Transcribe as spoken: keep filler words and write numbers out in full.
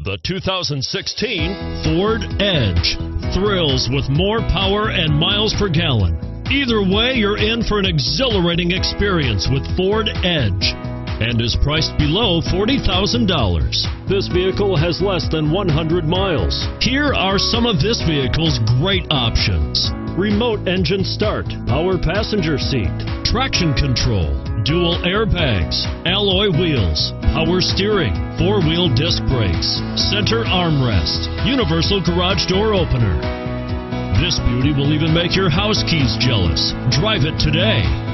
The two thousand sixteen Ford Edge. Thrills with more power and miles per gallon. Either way, you're in for an exhilarating experience with Ford Edge and is priced below forty thousand dollars. This vehicle has less than one hundred miles. Here are some of this vehicle's great options: remote engine start, power passenger seat, traction control, dual airbags, alloy wheels, power steering, four-wheel disc brakes, center armrest, universal garage door opener. This beauty will even make your house keys jealous. Drive it today.